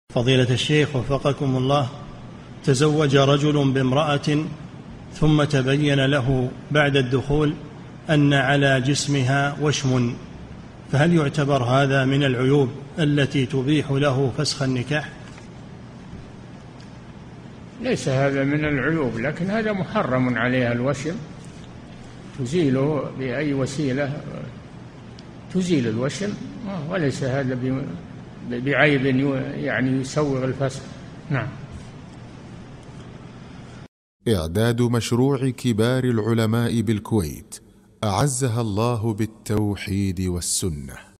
فضيلة الشيخ وفقكم الله، تزوج رجل بامرأة ثم تبين له بعد الدخول أن على جسمها وشم، فهل يعتبر هذا من العيوب التي تبيح له فسخ النكاح؟ ليس هذا من العيوب، لكن هذا محرم عليها الوشم، تزيله بأي وسيلة، تزيل الوشم، وليس هذا بعيب يعني يسوغ الفسخ. نعم. إعداد مشروع كبار العلماء بالكويت أعزها الله بالتوحيد والسنة.